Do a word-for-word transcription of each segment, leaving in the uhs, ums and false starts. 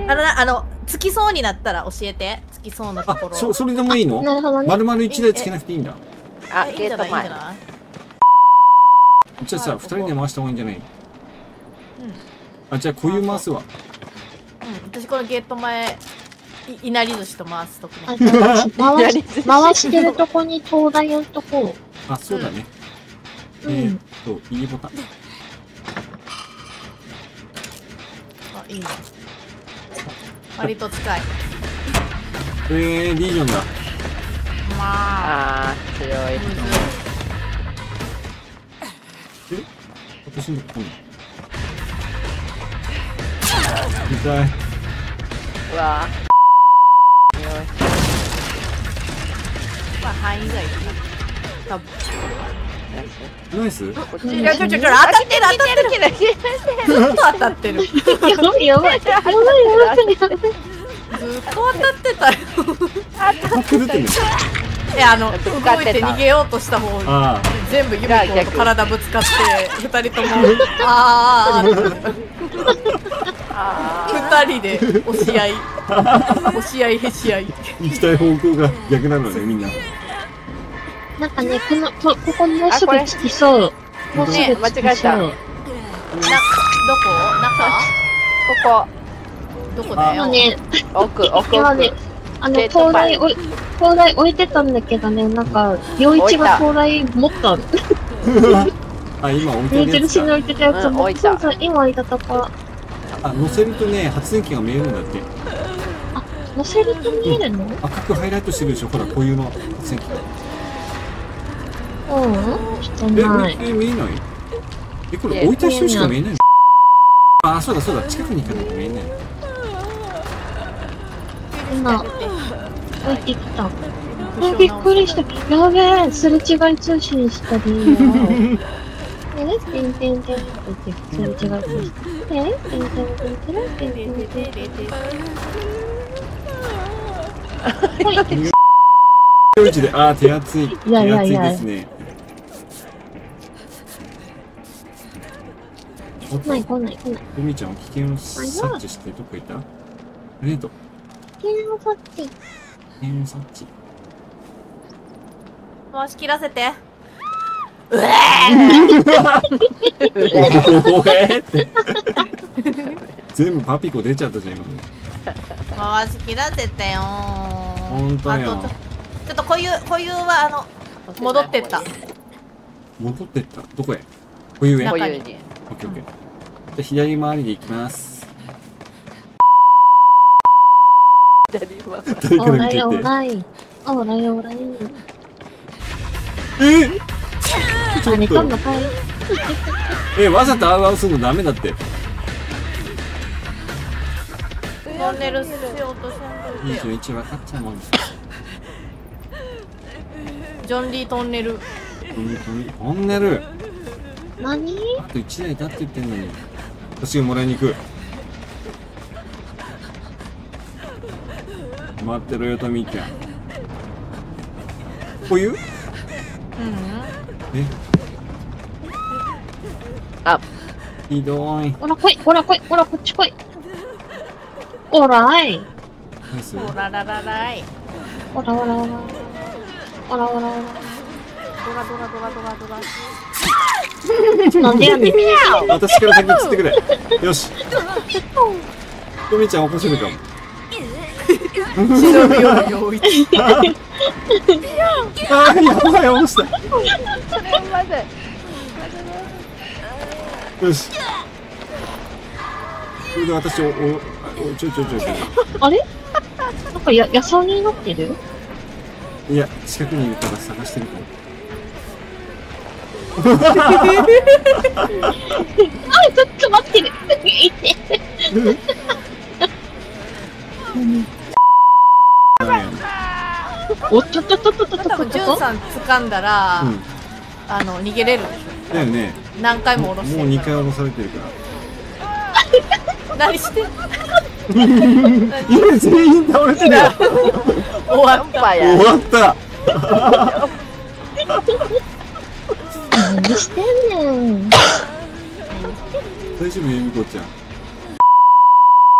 あのあのつきそうになったら教えて。つきそうなところ。 あ、そそれでもいいの？ なるほどね。 丸々一台つけなくていいんだ。 あ、 いいんじゃない？いいんゲート前。 じゃない？ じゃあさ、二人で回した方がいいんじゃない？ うん。 あ、じゃあ固有回すわ。 うん、私このゲート前い、いなり寿司と回すとくあ、 ね。 じゃあ回し、回してるとこに灯台置いとこあ、そうだね。 う。うえーっん。 と、いいボタン。 あ、いいね。割と近い。 えー、リージョンだ。 まあ、 あー、強い。 むずい。 え私のとこに。痛い。 うわー。強い。 まあ、範囲外かな。多分。 ナイス？ こっちいや、ちょちょちょ、当たってる、当たってる。ずっと当たってる。ずっやばいやばい。やばいやばいやばい。 と当たってたよ。 当たってるってね。 え、あの、動いて逃げようとした方に。 あ全部ユミコと体ぶつかって二人ともあーあ二人で押し合い押し合いへし合い。 あ、行きたい方向が逆なのね、みんな。 なんかね、この、こ、ここもうすぐ着きそう。もうすぐ着きそう。 ね間違えたな、どこ？中？ ー、こどこだよ？ 今ね、 こ、奥、奥、 今ね奥。、 あの、 ゲート灯前台おい、灯台置いてたんだけどね、なんか、陽一が灯台持ったの。 あ、今置いて目るやつか。 印に置いてたやつも、 うん置いたそうそう、今置いたとこ。 あ、乗せるとね、発電機が見えるんだって。 乗せると見えるの？ 赤くハイライトしてるでしょ、ほら、固有の発電機が。 うん、してえ、 ない。 え、見えない？え、これ置いた人しか見えないの？あ、そうだそうだ、近くに行かないと見えない。 今、置いてきた。あ、びっくりした。やべえ、すれ違い通信したり。え、てんてんてんって言って、すれ違い通信。え、てんてんてんてんてんてんてんてん。 夜市で、あー、手厚い。 いやいやいや手厚いですね。おっと、 来ない来ない来ない。 ふみちゃん、危険を察知してどこ行った？ありがとう。 危険を察知。 危険を察知。 回し切らせて。 おえーって。全部パピコ出ちゃったじゃん、今。 回し切らせてよー。 ほんとよあとちょちょっと固有固有はあの戻ってった。 戻ってった。どこへ？固有へ。オッこう中いうに。 ケーオッケー。じゃあ左回りで行きます。 左回り誰オから見ーライオーてて。 ライ。オーライオーライ。 えちょあれっと。 かんのかい。 え、わざとアウアウするのダメだって。 トンネルしようとしんといてよ。 にじゅういち分かっちゃうもん。 ジョンリートンネル。 トンネル。 何？ あといちだいだって言ってんのに。私がもらいに行く。待ってろよ、トミーちゃん。こういう？ うん。 え、 あ、 ひどい。 ほら来い、ほら来い、ほらこっち来い。オーライ。 ナイス。 ほららららい。 ほらほらほら。ほらほらほドラドラドラドラドラ。 ら。なんでやねん。 私から先に釣ってくれ。よし。トミーちゃん起こせるかも。 忍び寄るよいち。 あー、やばい、起こした。 それまで。 よし。それで私、お、お、おちょいちょいちょいちょあれ？なんかや、野草になってる？ い。いや、近くにいるから探してるかも。 あ、ちょっと待ってる。いて。おっちょっとっとっとっとっと多分ジュンさん掴んだら、 うん。 あの逃げれるでしょ。 だよね。 何回も下ろしてもうにるかかい下ろされてるから。 ら。何してんの？ 今全員倒れてるよ。 終わった。 パや。 終わった。 何してんねん。 大丈夫、ゆみこちゃん。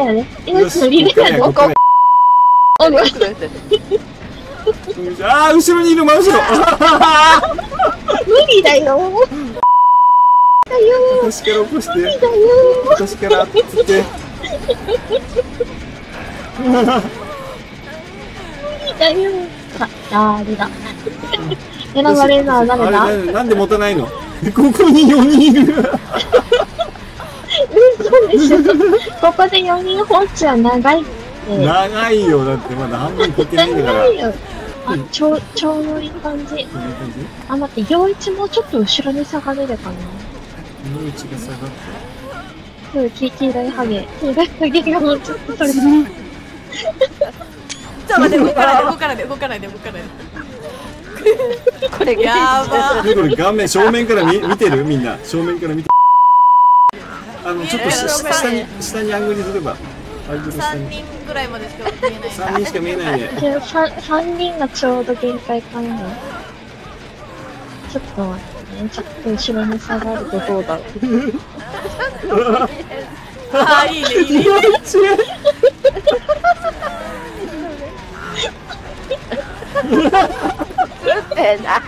レーやで。命のリレーやで。 こっからおごああ、後ろにいる、真後ろ。 無理だよ。だよ。 私から起こして。 だよ。 私からつって。 無理だよ。あ、誰だ。選ばれるのは誰だ。 あれななんで持たないの。ここによにんいる。 嘘でしょ。ここでよにん放置は長いって。 長いよ、だってまだ半分切ってないんだから。 長いよ。あ、ちょう、ちょうどいい感じ。 こんな感じ。 あ、待って、陽一もちょっと後ろに下がれるかな。 陽一が下がって。 そう、黄色いハゲ。黄色いハゲがもうちょっとそれ。 ちょっと待って、動かないで動かないで動かないで動かないで。 これやばでこれ顔面正面から見見てるみんな正面から見て。あのちょっとし見える下に下にアングルすれば。アングル下に。 三人ぐらいまでしか見えない。 三人しか見えないね。 じゃあ、さん、三人がちょうど限界かな。ちょっと待ってね。ちょっと後ろに下がるとどうだろう。 あーいいねいいね。 えな。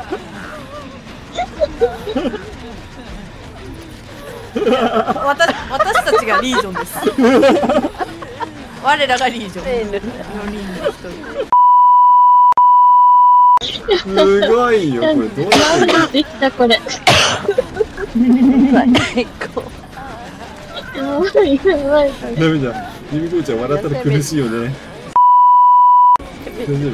私私たちがリージョンです。我らがリージョン。 えぬ。 よにんの一人。 すごいよこれどうなってるの。 できたこれ。 最高。 やばいやばいこれ。 ダメじゃん。ミミコちゃん笑ったら苦しいよね。大丈夫？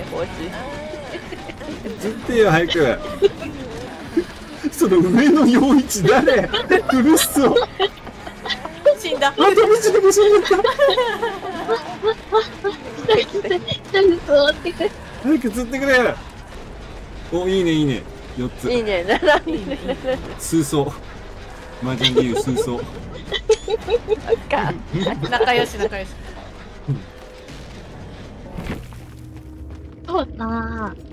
ずってよ早く。その上の陽一誰？苦しそう。 死んだ。 あ、飛び散るか死んだった。 一人で座ってくれ。 早く釣ってくれ。お、いいねいいね。四つ。 いいね。ならいいね。 数層。マージャンでいう数層。 か。 仲良し仲良し。 そうだ。